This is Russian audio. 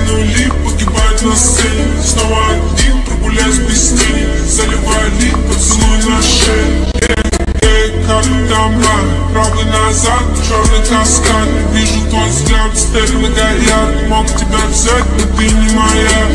нули погибают на сцене. Снова один, прогуляюсь без тени, заливая лик, поцелуй на шее. Как там правый назад, черный каскад. Вижу твой взгляд, стены горят. Мог тебя взять, но ты не моя.